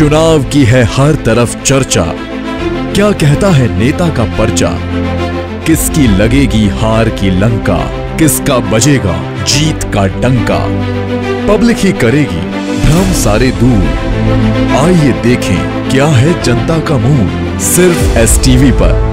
चुनाव की है हर तरफ चर्चा, क्या कहता है नेता का पर्चा, किसकी लगेगी हार की लंका, किसका बजेगा जीत का डंका। पब्लिक ही करेगी भ्रम सारे दूर, आइए देखें क्या है जनता का मूड, सिर्फ एसटीवी पर।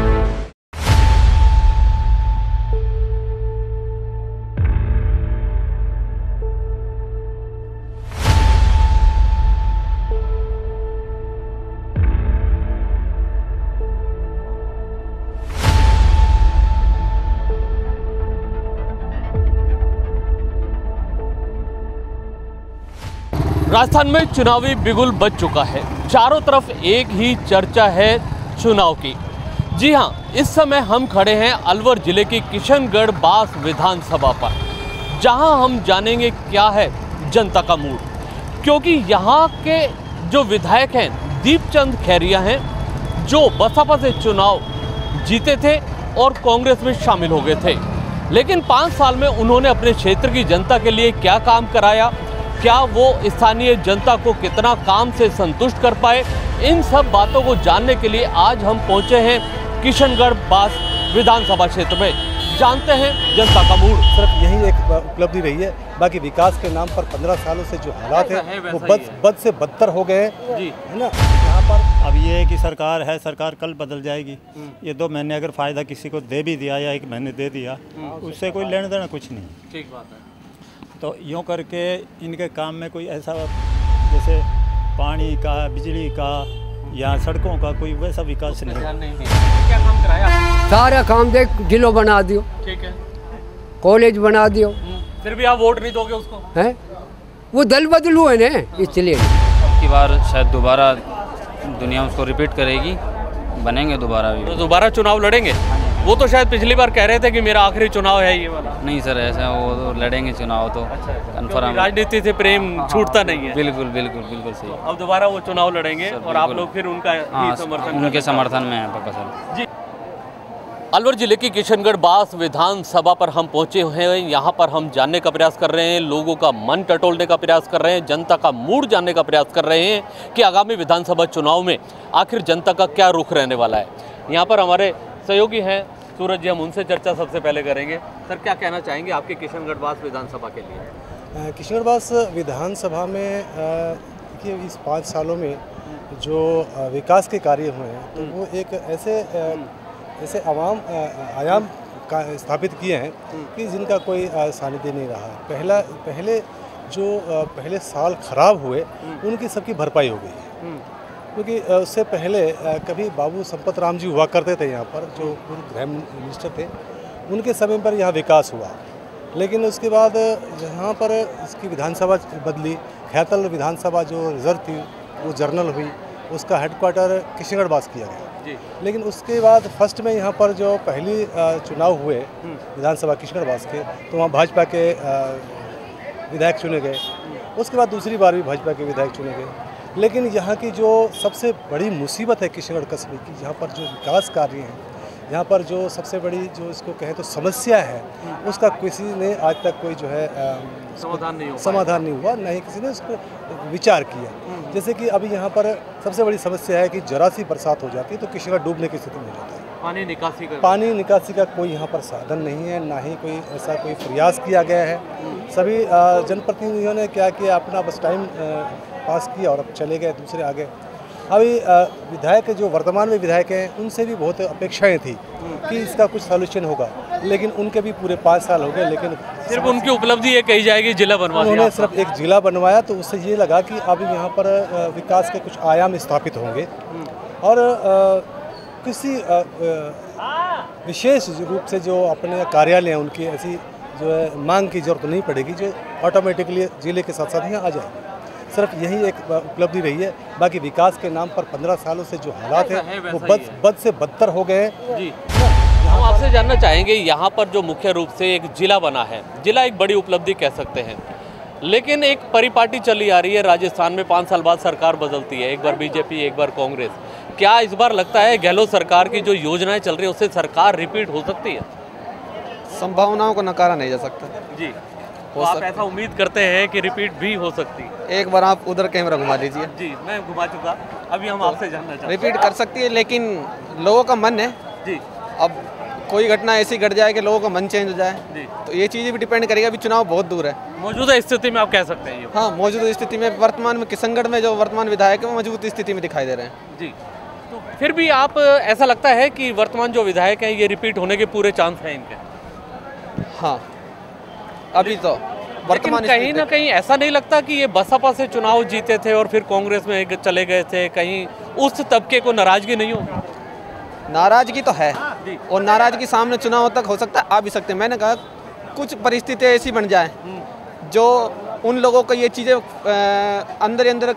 राजस्थान में चुनावी बिगुल बज चुका है। चारों तरफ एक ही चर्चा है चुनाव की। जी हाँ, इस समय हम खड़े हैं अलवर जिले की किशनगढ़ बास विधानसभा पर, जहां हम जानेंगे क्या है जनता का मूड। क्योंकि यहाँ के जो विधायक हैं दीपचंद खैरिया हैं, जो बसपा से चुनाव जीते थे और कांग्रेस में शामिल हो गए थे, लेकिन 5 साल में उन्होंने अपने क्षेत्र की जनता के लिए क्या काम कराया, क्या वो स्थानीय जनता को कितना काम से संतुष्ट कर पाए, इन सब बातों को जानने के लिए आज हम पहुंचे हैं किशनगढ़ बास विधानसभा क्षेत्र में। जानते हैं जनता का मूड। सिर्फ यही एक उपलब्धि रही है, बाकी विकास के नाम पर 15 सालों से जो हालात है वो बद से बदतर हो गए हैं जी, है ना। यहाँ पर अब ये है कि सरकार है, सरकार कल बदल जाएगी। ये 2 महीने अगर फ़ायदा किसी को दे भी दिया या 1 महीने दे दिया, उससे कोई लेना देना कुछ नहीं। ठीक बात है। तो यूँ करके इनके काम में कोई ऐसा जैसे पानी का, बिजली का या सड़कों का कोई वैसा विकास नहीं। क्या काम कराया? सारा काम देख, जिलो बना दियो, ठीक है, कॉलेज बना दियो, फिर भी आप वोट नहीं दोगे उसको? है वो दल बदलू है ना, इसलिए। अब की बार शायद दोबारा दुनिया उसको रिपीट करेगी, बनेंगे दोबारा भी। तो दोबारा चुनाव लड़ेंगे? वो तो शायद पिछली बार कह रहे थे कि मेरा आखिरी चुनाव है ये वाला। नहीं सर, ऐसा वो तो लड़ेंगे चुनाव तो कंफर्म। राजनीति से प्रेम छूटता नहीं है। बिल्कुल बिल्कुल बिल्कुल सही। अब दोबारा वो चुनाव लड़ेंगे और आप लोग फिर उनका ही समर्थन, उनके समर्थन में है पक्का सर जी। अलवर जिले की किशनगढ़ बास विधानसभा पर हम पहुंचे हुए हैं। यहाँ पर हम जानने का प्रयास कर रहे हैं, लोगों का मन टटोलने का प्रयास कर रहे हैं, जनता का मूड जानने का प्रयास कर रहे हैं कि आगामी विधानसभा चुनाव में आखिर जनता का क्या रुख रहने वाला है। यहाँ पर हमारे सहयोगी हैं सूरज जी, हम उनसे चर्चा सबसे पहले करेंगे। सर, क्या कहना चाहेंगे आपके किशनगढ़ बास विधानसभा के लिए? किशनगढ़ बास विधानसभा में देखिए, इस 5 सालों में जो विकास के कार्य हुए हैं तो वो एक ऐसे आयाम का स्थापित किए हैं कि जिनका कोई सानिध्य नहीं रहा। पहले साल खराब हुए उनकी सबकी भरपाई हो गई है, क्योंकि उससे पहले कभी बाबू संपत राम जी हुआ करते थे यहाँ पर, जो गृह मिनिस्टर थे, उनके समय पर यहाँ विकास हुआ। लेकिन उसके बाद यहाँ पर इसकी विधानसभा बदली, खैतल विधानसभा जो रिजर्व थी वो जर्नल हुई, उसका हेडक्वार्टर किशनगढ़ बास किया गया जी। लेकिन उसके बाद फर्स्ट में यहाँ पर जो पहली चुनाव हुए विधानसभा किशनगढ़ बास के, तो वहाँ भाजपा के विधायक चुने गए। उसके बाद दूसरी बार भी भाजपा के विधायक चुने गए। लेकिन यहाँ की जो सबसे बड़ी मुसीबत है किशनगढ़ कस्बे की, यहाँ पर जो विकास कार्य हैं, यहाँ पर जो सबसे बड़ी जो इसको कहें तो समस्या है, उसका किसी ने आज तक कोई जो है समाधान नहीं हुआ, ना ही किसी ने उस पर विचार किया। जैसे कि अभी यहाँ पर सबसे बड़ी समस्या है कि जरा सी बरसात हो जाती है तो किशनगढ़ डूबने की स्थिति में हो जाता है। पानी निकासी का कोई यहाँ पर साधन नहीं है, ना ही कोई ऐसा कोई प्रयास किया गया है। सभी जनप्रतिनिधियों ने क्या किया, अपना बस टाइम पास किया और अब चले गए, दूसरे आ गए। अभी विधायक जो वर्तमान में विधायक हैं उनसे भी बहुत अपेक्षाएं थी कि इसका कुछ सॉल्यूशन होगा, लेकिन उनके भी पूरे 5 साल हो गए। लेकिन सिर्फ उनकी उपलब्धि ये कही जाएगी जिला बनवा दिया। उन्होंने सिर्फ एक जिला बनवाया, तो उससे ये लगा कि अब यहाँ पर विकास के कुछ आयाम स्थापित होंगे और किसी विशेष रूप से जो अपने कार्यालय हैं उनकी ऐसी जो है मांग की जरूरत नहीं पड़ेगी, जो ऑटोमेटिकली जिले के साथ साथ यहाँ आ जाएगी। सिर्फ यही एक उपलब्धि रही है, बाकी विकास के नाम पर 15 सालों से जो हालात है वो बद से बदतर हो गए हैं जी। हम आपसे जानना चाहेंगे, यहाँ पर जो मुख्य रूप से एक जिला बना है, जिला एक बड़ी उपलब्धि कह सकते हैं, लेकिन एक परिपाटी चली आ रही है। राजस्थान में 5 साल बाद सरकार बदलती है, एक बार बीजेपी एक बार कांग्रेस। क्या इस बार लगता है गहलोत सरकार की जो योजनाएं चल रही है उससे सरकार रिपीट हो सकती है? संभावनाओं को नकारा नहीं जा सकता जी। तो आप ऐसा उम्मीद करते हैं कि रिपीट भी हो सकती है? एक बार आप उधर कैमरा घुमा लीजिए। जी मैं घुमा चुका, अभी हम आपसे जानना चाहते हैं। रिपीट कर सकती है, लेकिन लोगों का मन है जी। अब कोई घटना ऐसी घट जाए कि लोगों का मन चेंज हो जाए, जी। तो ये चीज़ भी डिपेंड करेगा। अभी चुनाव बहुत दूर है। मौजूदा स्थिति में आप कह सकते हैं ये? हाँ, मौजूदा स्थिति में वर्तमान में किशनगढ़ में जो वर्तमान विधायक है वो मजबूत स्थिति में दिखाई दे रहे हैं। जी। तो फिर भी आप ऐसा लगता है कि वर्तमान जो विधायक हैं ये रिपीट होने के पूरे चांस हैं इनके? हाँ, अभी तो वर्तमान कहीं ना कहीं ऐसा नहीं लगता कि ये बसपा से चुनाव जीते थे और फिर कांग्रेस में चले गए थे, कहीं उस तबके को नाराजगी नहीं हो? नाराजगी तो है, और नाराजगी सामने चुनाव तक हो सकता है, आ भी सकते हैं। मैंने कहा कुछ परिस्थितियाँ ऐसी बन जाए जो उन लोगों को ये चीज़ें अंदर अंदर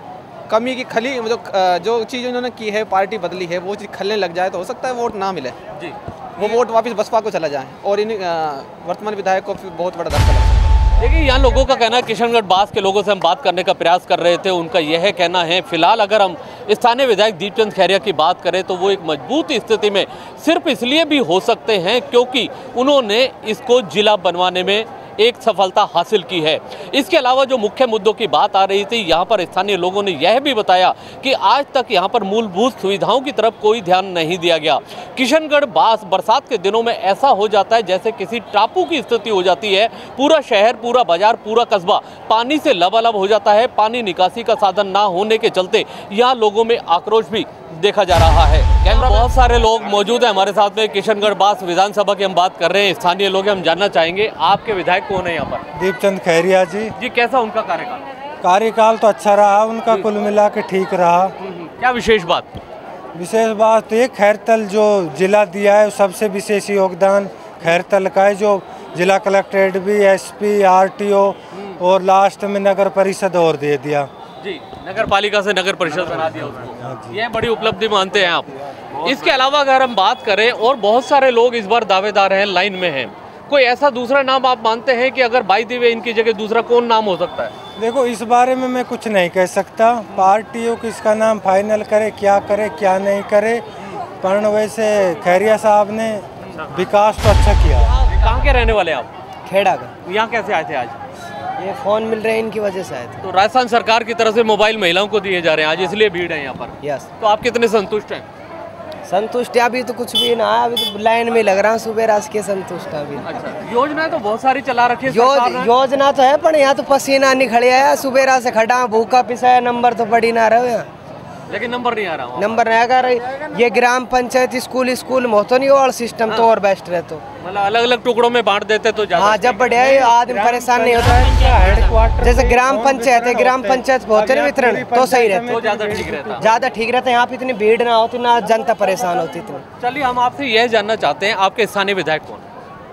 कमी की खली जो चीज़ उन्होंने की है, पार्टी बदली है, वो चीज़ खलने लग जाए तो हो सकता है वोट ना मिले जी, वो वोट वापस बसपा को चला जाए और इन वर्तमान विधायक को बहुत बड़ा धक्का लग सकता है। देखिए यहाँ लोगों का कहना है, किशनगढ़ बास के लोगों से हम बात करने का प्रयास कर रहे थे, उनका यह कहना है फिलहाल अगर हम स्थानीय विधायक दीपचंद खैरिया की बात करें तो वो एक मजबूत स्थिति में सिर्फ इसलिए भी हो सकते हैं क्योंकि उन्होंने इसको जिला बनवाने में एक सफलता हासिल की है। इसके अलावा जो मुख्य मुद्दों की बात आ रही थी, यहाँ पर स्थानीय लोगों ने यह भी बताया कि आज तक यहाँ पर मूलभूत सुविधाओं की तरफ कोई ध्यान नहीं दिया गया। किशनगढ़ बास बरसात के दिनों में ऐसा हो जाता है जैसे किसी टापू की स्थिति हो जाती है। पूरा शहर, पूरा बाजार, पूरा कस्बा पानी से लबालब हो जाता है। पानी निकासी का साधन ना होने के चलते यहाँ लोगों में आक्रोश भी देखा जा रहा है। कैमरा बहुत सारे लोग मौजूद हैं हमारे साथ में। किशनगढ़ बास विधानसभा की हम बात कर रहे हैं, स्थानीय लोग हम जानना चाहेंगे आपके विधायक कौन है यहाँ पर? दीपचंद खैरिया जी। जी, कैसा उनका कार्यकाल? कार्यकाल तो अच्छा रहा उनका, कुल मिला के ठीक रहा। क्या विशेष बात? विशेष बात तो ये खैरतल जो जिला दिया है सबसे विशेष योगदान खैरतल का है, जो जिला कलेक्ट्रेट भी, SP, RTO और लास्ट में नगर परिषद और दे दिया जी। नगर पालिका से नगर परिषद बना दिया उसको, यह बड़ी उपलब्धि मानते हैं आप? इसके अलावा अगर हम बात करें, और बहुत सारे लोग इस बार दावेदार हैं, लाइन में हैं, कोई ऐसा दूसरा नाम आप मानते हैं कि अगर बाई दी वे इनकी जगह दूसरा कौन नाम हो सकता है? देखो इस बारे में मैं कुछ नहीं कह सकता, पार्टियों किसका नाम फाइनल करे, क्या नहीं करे, पर वैसे खैरिया साहब ने विकास तो अच्छा किया। कहाँ के रहने वाले आप? खेड़ा का। यहाँ कैसे आए थे आज? ये फ़ोन मिल रहे हैं इनकी वजह से आए थे। तो राजस्थान सरकार की तरफ से मोबाइल महिलाओं को दिए जा रहे हैं आज, इसलिए भीड़ है यहाँ पर। यस। तो आप कितने संतुष्ट हैं? संतुष्ट अभी तो कुछ भी ना है, अभी तो लाइन में लग रहा हूँ सुबह रात के संतुष्ट अभी। अच्छा, योजनाएं तो बहुत सारी चला रखी है योजना तो है, पर यहाँ तो पसीना नहीं खड़े आया, सुबह रात से खड़ा भूखा पिसाया, नंबर तो पड़ी ना रहा यहाँ, लेकिन नंबर नहीं आ रहा। नंबर नहीं आ रहा। ये ग्राम पंचायत स्कूल में होता नहीं और सिस्टम तो और बेस्ट रहे, तो मतलब अलग अलग टुकड़ों में बांट देते तो हाँ जब बढ़िया है, आदमी परेशान नहीं होता है। जैसे ग्राम पंचायत है, ग्राम पंचायत होते ना वितरण तो सही रहता, ज्यादा ठीक रहता है। यहाँ पे इतनी भीड़ ना होती, ना जनता परेशान होती इतनी। चलिए हम आपसे यह जानना चाहते हैं, आपके स्थानीय विधायक कौन?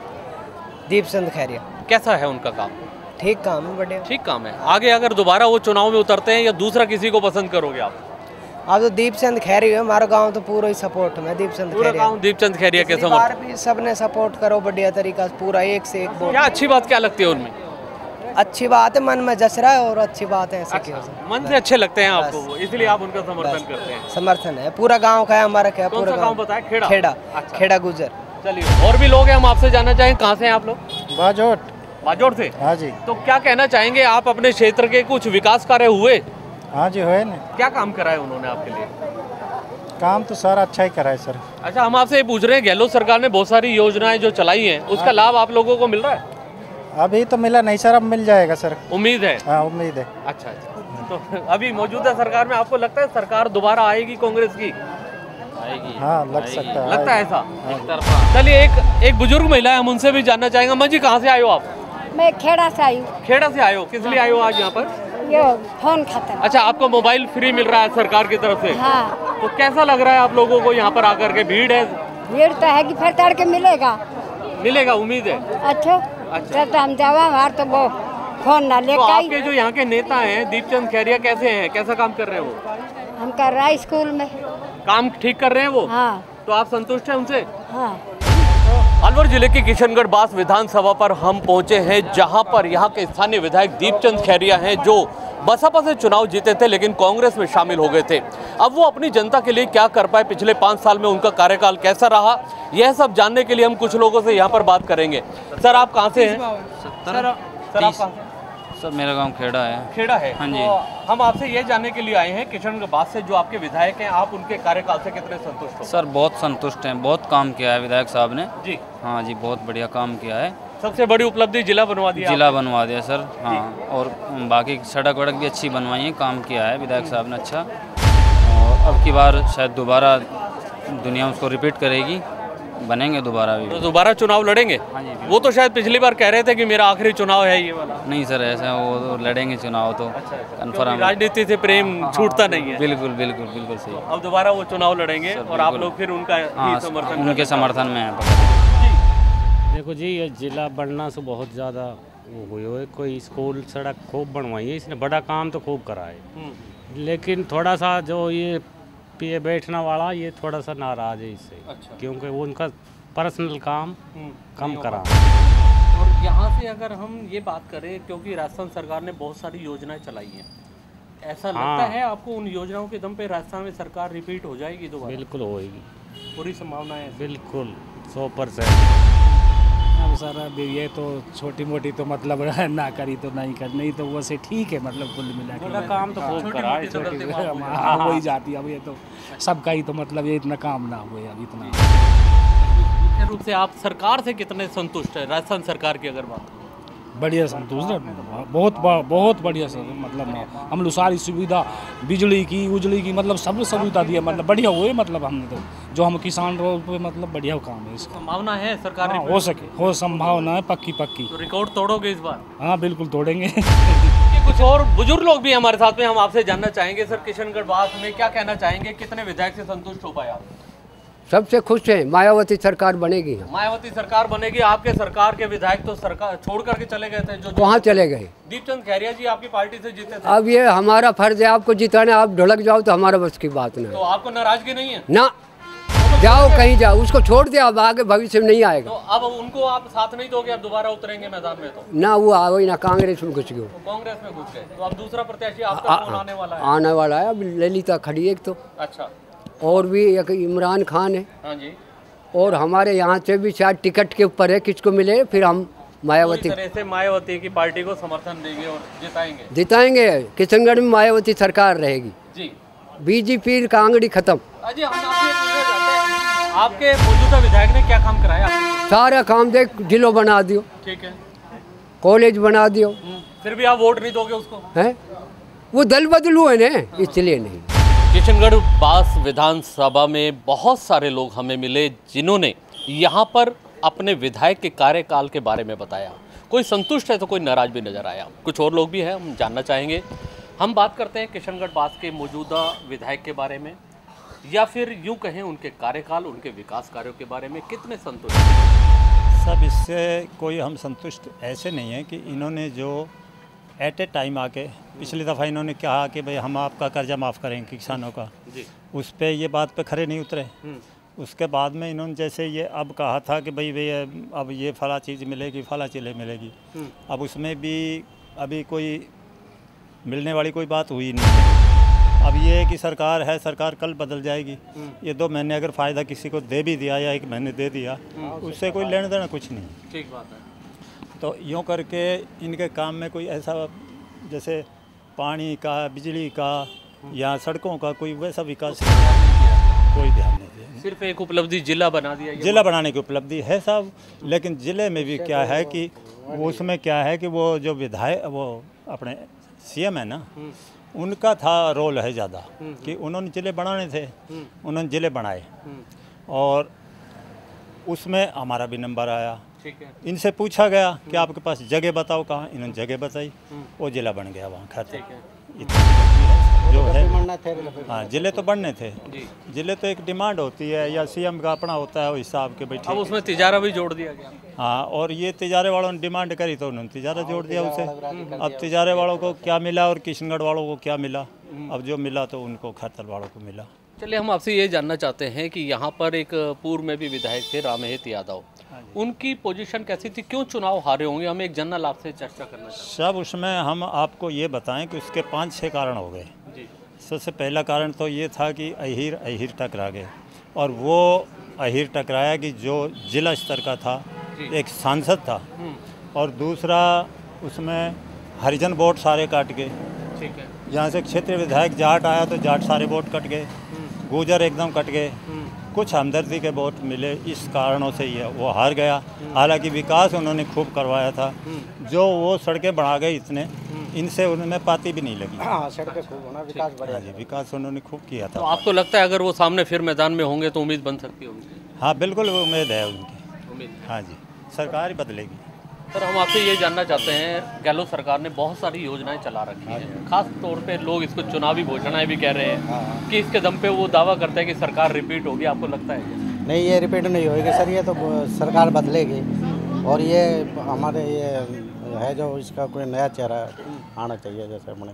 दीपचंद खैरिया। कैसा है उनका काम? ठीक काम है, बढ़िया ठीक काम है। आगे अगर दोबारा वो चुनाव में उतरते हैं या दूसरा किसी को पसंद करोगे आप? अब तो दीपचंद खैरिया, हमारा गांव तो पूरा ही सपोर्ट में दीपचंद खैरिया। दीपचंद खैरिया के समर्थन भी सबने सपोर्ट करो बढ़िया तरीका से, पूरा एक से एक वोट। क्या अच्छी बात क्या लगती है उनमें? अच्छी बात है, मन में जच रहा है और अच्छी बात है। ऐसे मन से अच्छे लगते हैं आपको, इसलिए आप उनका समर्थन करते हैं? समर्थन है, पूरा गाँव का है हमारा। क्या पूरा गाँव बताया? खेड़ा। खेड़ा, खेड़ा गुजर। चलिए, और भी लोग हैं, हम आपसे जानना चाहेंगे कहाँ से हैं आप लोग? बाजोड़ से। हाँ जी। तो क्या कहना चाहेंगे आप, अपने क्षेत्र के कुछ विकास कार्य हुए? हाँ जी हुए ना। क्या काम करा है उन्होंने आपके लिए? काम तो सारा अच्छा ही करा है सर। अच्छा, हम आपसे ये पूछ रहे हैं, गहलोत सरकार ने बहुत सारी योजनाएं जो चलाई हैं, उसका लाभ आप लोगों को मिल रहा है? अभी तो मिला नहीं सर, अब मिल जाएगा सर। उम्मीद है? हाँ उम्मीद है। अच्छा, तो अभी मौजूदा सरकार में आपको लगता है सरकार दोबारा आएगी कांग्रेस की? आएगी। हाँ लग सकता है। लगता है ऐसा? चलिए, एक बुजुर्ग महिला है, हम उनसे भी जानना चाहेंगे। अम्मा जी, कहाँ से आए हो आप? मैं खेड़ा से आई हूँ। खेड़ा से आए हो? किस लिए आए हो आज यहाँ पर? ये फोन खाता। अच्छा, आपको मोबाइल फ्री मिल रहा है सरकार की तरफ से? हाँ। तो कैसा लग रहा है आप लोगों को यहाँ पर आकर के? भीड़ है? भीड़ तो है कि फिर तड़के मिलेगा। मिलेगा, उम्मीद है। अच्छा, तो हम जावा हमारे तो वो फोन ना ले। तो आपके जो यहाँ के नेता हैं दीपचंद खैरिया, कैसे हैं, कैसा काम कर रहे हैं वो? हम कर रहा है स्कूल में काम ठीक कर रहे हैं वो? हाँ। तो आप संतुष्ट हैं उनसे? हाँ। अलवर जिले की किशनगढ़ बास विधानसभा पर हम पहुंचे हैं, जहां पर यहां के स्थानीय विधायक दीपचंद खैरिया हैं, जो बसपा से चुनाव जीते थे लेकिन कांग्रेस में शामिल हो गए थे। अब वो अपनी जनता के लिए क्या कर पाए, पिछले 5 साल में उनका कार्यकाल कैसा रहा, यह सब जानने के लिए हम कुछ लोगों से यहाँ पर बात करेंगे। सर, आप कहाँ से हैं? सर आप कहाँ से? सर मेरा गांव खेड़ा है। खेड़ा है। हाँ जी। तो हम आपसे ये जानने के लिए आए हैं किशनगढ़ बास से जो आपके विधायक हैं, आप उनके कार्यकाल से कितने संतुष्ट हो? सर बहुत संतुष्ट हैं, बहुत काम किया है विधायक साहब ने जी। हाँ जी, बहुत बढ़िया काम किया है। सबसे बड़ी उपलब्धि जिला बनवा दिया? जिला बनवा दिया सर। हाँ, और बाकी सड़क वड़क भी अच्छी बनवाई है, काम किया है विधायक साहब ने अच्छा। और अब की बार शायद दोबारा दुनिया उसको रिपीट करेगी, बनेंगे दोबारा भी। तो दोबारा चुनाव लड़ेंगे? हाँ जी। वो तो शायद पिछली बार कह रहे थे कि मेरा आखिरी चुनाव है ये वाला। नहीं सर, ऐसा वो तो लड़ेंगे चुनाव तो कन्फर्म। राजनीति से प्रेम छूटता नहीं है। बिल्कुल बिल्कुल बिल्कुल सही। अब दोबारा वो चुनाव लड़ेंगे और आप लोग फिर उनका ही समर्थन? उनके समर्थन में है। देखो जी, ये जिला बढ़ना से बहुत ज़्यादा वो हुई है। कोई स्कूल सड़क खूब बनवाई है इसने, बड़ा काम तो खूब करा है, लेकिन थोड़ा सा जो ये बैठना वाला ये थोड़ा सा नाराज़ है इससे। अच्छा। क्योंकि वो उनका पर्सनल काम कम करा। और यहाँ से अगर हम ये बात करें, क्योंकि राजस्थान सरकार ने बहुत सारी योजनाएं चलाई हैं, ऐसा लगता है आपको उन योजनाओं के दम पे राजस्थान में सरकार रिपीट हो जाएगी दोबारा? बिल्कुल होएगी, पूरी संभावना है? बिल्कुल 100%। अब सर अभी ये तो छोटी मोटी तो मतलब ना करी तो नहीं कर, नहीं तो वैसे ठीक है, मतलब कुल मिला के काम तो खूब करा है। छोटी हो ही जाती है। अब ये तो सबका ही तो मतलब ये इतना काम ना हुए अब इतना। मुख्य रूप से आप सरकार से कितने संतुष्ट है? राजस्थान सरकार की अगर बात? बढ़िया संतुष्ट है, बहुत बढ़िया सर। मतलब हम लोग सारी सुविधा बिजली की उजली की मतलब सब सुविधा दी है, मतलब बढ़िया हुए। मतलब हमने तो जो हम किसान रोड पे मतलब बढ़िया काम है इसका। संभावना है सरकार? हाँ, हो सके, हो संभावना है पक्की। तो रिकॉर्ड तोड़ोगे इस बार? हाँ बिल्कुल तोड़ेंगे। कुछ और बुजुर्ग लोग भी हमारे साथ में, हम आपसे जानना चाहेंगे सर, किशनगढ़ बास में क्या कहना चाहेंगे, कितने विधायक से संतुष्ट हो पाए आप? सबसे खुश है, मायावती सरकार बनेगी। मायावती सरकार बनेगी। आपके सरकार के विधायक तो सरकार छोड़ करके चले गए थे। जो कहाँ चले गए? दीपचंद खैरिया जी आपकी पार्टी से जीते थे। अब ये हमारा फर्ज है आपको जिताना, आप ढुलक जाओ तो हमारा बस की बात नहीं। तो आपको नाराजगी नहीं है? ना, जाओ कहीं जाओ, उसको छोड़ दे, अब आगे भविष्य में नहीं आएगा। तो अब उनको आप साथ नहीं दोगे? अब दोबारा उतरेंगे मैदान में? तो ना वो आओ ना, कांग्रेस में घुस गए। कांग्रेस में घुस गए, तो अब दूसरा प्रत्याशी आपका कौन आने वाला है? आने वाला है अब ललिता खड़ी एक तो। अच्छा। और भी एक इमरान खान है। हाँ जी। और हमारे यहाँ से भी शायद टिकट के ऊपर है किसको मिले, फिर हम मायावती से मायावती की पार्टी को समर्थन देंगे और जिताएंगे। किशनगढ़ में मायावती सरकार रहेगी जी। बीजेपी कांगड़ी खत्म। अजी हम आपसे पूछना चाहते हैं, आपके मौजूदा विधायक ने क्या काम कराया? सारा काम देख, जिलो बना दियो, ठीक है, कॉलेज बना दियो, फिर भी आप वोट नहीं दोगे उसको? है वो दल बदलू है ना, इसलिए नहीं। किशनगढ़ बास विधानसभा में बहुत सारे लोग हमें मिले जिन्होंने यहाँ पर अपने विधायक के कार्यकाल के बारे में बताया। कोई संतुष्ट है तो कोई नाराज भी नजर आया। कुछ और लोग भी हैं, हम जानना चाहेंगे। हम बात करते हैं किशनगढ़ बास के मौजूदा विधायक के बारे में, या फिर यूँ कहें उनके कार्यकाल, उनके विकास कार्यों के बारे में कितने संतुष्ट हैं? सब इससे कोई हम संतुष्ट ऐसे नहीं है कि इन्होंने जो एट ए टाइम आके पिछली दफ़ा इन्होंने कहा कि भाई हम आपका कर्जा माफ़ करेंगे किसानों का जी, उस पर ये बात पे खड़े नहीं उतरे। उसके बाद में इन्होंने जैसे ये अब कहा था कि भाई अब ये फला चीज़ मिलेगी, फला चीज़ें मिलेगी, अब उसमें भी अभी कोई मिलने वाली कोई बात हुई नहीं। अब ये है कि सरकार है, सरकार कल बदल जाएगी। ये 2 महीने अगर फ़ायदा किसी को दे भी दिया या 1 महीने दे दिया, उससे कोई लेना देना कुछ नहीं। ठीक बात है। तो यूँ करके इनके काम में कोई ऐसा जैसे पानी का, बिजली का या सड़कों का कोई वैसा विकास कोई ध्यान नहीं दिया। सिर्फ एक उपलब्धि जिला बना दिया। जिला बनाने की उपलब्धि है साहब, लेकिन ज़िले में भी क्या है कि उसमें क्या है कि वो जो विधायक वो अपने सीएम है ना, उनका था रोल है ज़्यादा कि उन्होंने ज़िले बनाने थे, उन्होंने ज़िले बनाए और उसमें हमारा भी नंबर आया। इनसे पूछा गया कि आपके पास जगह बताओ कहाँ, इन्होंने जगह बताई, वो जिला बन गया वहाँ खाते जो है। हाँ, जिले तो बनने थे, जिले तो एक डिमांड होती है या सीएम का अपना होता है वो हिसाब के बैठे। अब उसमें तिजारा भी जोड़ दिया गया। हाँ, और ये तिजारे वालों ने डिमांड करी तो उन्होंने तिजारा जोड़ दिया उसे। अब तिजारे वालों को क्या मिला और किशनगढ़ वालों को क्या मिला, अब जो मिला तो उनको खैरतल वालों को मिला। चलिए हम आपसे ये जानना चाहते हैं कि यहाँ पर एक पूर्व में भी विधायक थे रामहेत यादव, उनकी पोजीशन कैसी थी, क्यों चुनाव हारे होंगे? हम एक जनरल आपसे चर्चा करना चाहते हैं। सब उसमें हम आपको ये बताएं कि उसके 5-6 कारण हो गए। सबसे पहला कारण तो ये था कि अहिर टकरा गए, और वो अहिर टकराया कि जो जिला स्तर का था, एक सांसद था, और दूसरा उसमें हरिजन वोट सारे काट गए। ठीक है। यहाँ से क्षेत्रीय विधायक जाट आया तो जाट सारे वोट कट गए, गुर्जर एकदम कट गए। कुछ हमदर्दी के वोट मिले, इस कारणों से ये वो हार गया। हालांकि विकास उन्होंने खूब करवाया था, जो वो सड़कें बढ़ा गए इतने, इनसे उनमें पाती भी नहीं लगी। हाँ, सड़कें खूब होना, विकास बढ़िया जी, विकास उन्होंने खूब किया था। तो आपको लगता है अगर वो सामने फिर मैदान में होंगे तो उम्मीद बन सकती होगी? हाँ बिल्कुल उम्मीद है उनकी। हाँ जी, सरकार ही बदलेगी। सर, हम आपसे ये जानना चाहते हैं, गहलोत सरकार ने बहुत सारी योजनाएं चला रखी हैं, खास तौर पे लोग इसको चुनावी घोषणाएं भी कह रहे हैं कि इसके दम पे वो दावा करते हैं कि सरकार रिपीट होगी। आपको लगता है क्या? नहीं, ये रिपीट नहीं होगी सर, ये तो सरकार बदलेगी और ये हमारे ये है जो इसका कोई नया चेहरा आना चाहिए, जैसे अपने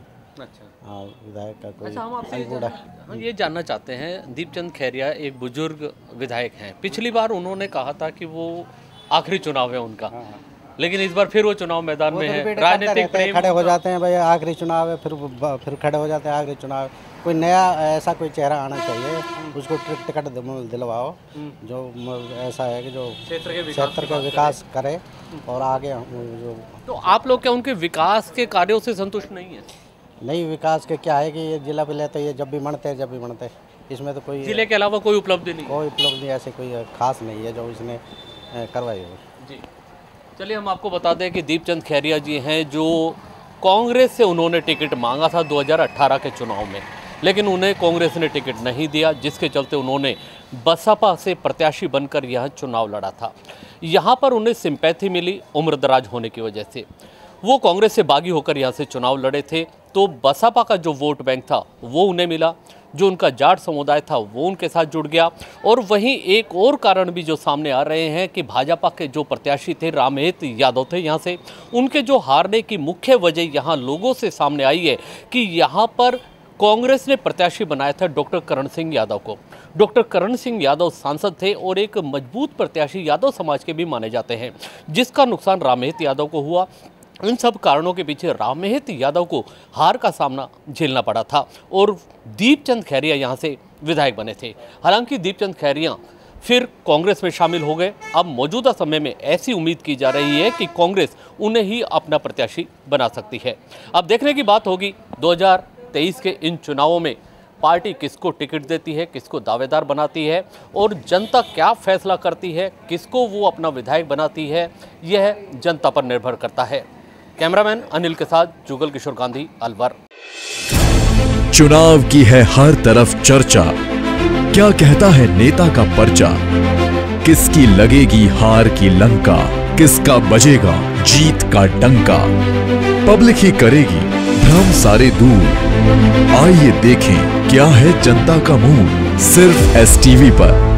विधायक का कोई। अच्छा, हम आपसे ये जानना चाहते हैं, दीपचंद खैरिया एक बुजुर्ग विधायक हैं, पिछली बार उन्होंने कहा था कि वो आखिरी चुनाव है उनका, लेकिन इस बार फिर वो चुनाव मैदान में है। राजनीतिक प्रेम खड़े हो जाते हैं, भाई आखिरी चुनाव है, फिर खड़े हो जाते हैं आखिरी चुनाव। कोई नया ऐसा कोई चेहरा आना चाहिए, उसको टिकट दिलवाओ जो ऐसा है कि जो क्षेत्र का विकास करे और आगे जो। तो आप लोग क्या उनके विकास के कार्यों से संतुष्ट नहीं है? नहीं, विकास के क्या है कि ये जिला भी लेते, ये जब भी बनते इसमें तो कोई जिले के अलावा कोई उपलब्धि नहीं, कोई उपलब्धि ऐसे कोई खास नहीं है जो इसने करवाई हो जी। चलिए, हम आपको बता दें कि दीपचंद खैरिया जी हैं, जो कांग्रेस से उन्होंने टिकट मांगा था 2018 के चुनाव में, लेकिन उन्हें कांग्रेस ने टिकट नहीं दिया, जिसके चलते उन्होंने बसपा से प्रत्याशी बनकर यह चुनाव लड़ा था। यहाँ पर उन्हें सिंपैथी मिली उम्रदराज होने की वजह से। वो कांग्रेस से बागी होकर यहाँ से चुनाव लड़े थे, तो बसपा का जो वोट बैंक था वो उन्हें मिला, जो उनका जाट समुदाय था वो उनके साथ जुड़ गया। और वहीं एक और कारण भी जो सामने आ रहे हैं कि भाजपा के जो प्रत्याशी थे, रामहेत यादव थे यहाँ से, उनके जो हारने की मुख्य वजह यहाँ लोगों से सामने आई है कि यहाँ पर कांग्रेस ने प्रत्याशी बनाया था डॉक्टर करण सिंह यादव को। डॉक्टर करण सिंह यादव सांसद थे और एक मजबूत प्रत्याशी यादव समाज के भी माने जाते हैं, जिसका नुकसान रामहेत यादव को हुआ। इन सब कारणों के पीछे रामहेत यादव को हार का सामना झेलना पड़ा था और दीपचंद खैरिया यहाँ से विधायक बने थे। हालांकि दीपचंद खैरिया फिर कांग्रेस में शामिल हो गए। अब मौजूदा समय में ऐसी उम्मीद की जा रही है कि कांग्रेस उन्हें ही अपना प्रत्याशी बना सकती है। अब देखने की बात होगी 2023 के इन चुनावों में पार्टी किसको टिकट देती है, किसको दावेदार बनाती है और जनता क्या फैसला करती है, किसको वो अपना विधायक बनाती है, यह जनता पर निर्भर करता है। कैमरामैन अनिल के साथ जुगल किशोर गांधी, अलवर। चुनाव की है हर तरफ चर्चा, क्या कहता है नेता का पर्चा, किसकी लगेगी हार की लंका, किसका बजेगा जीत का डंका, पब्लिक ही करेगी भ्रम सारे दूर। आइए देखें क्या है जनता का मूड, सिर्फ STV पर।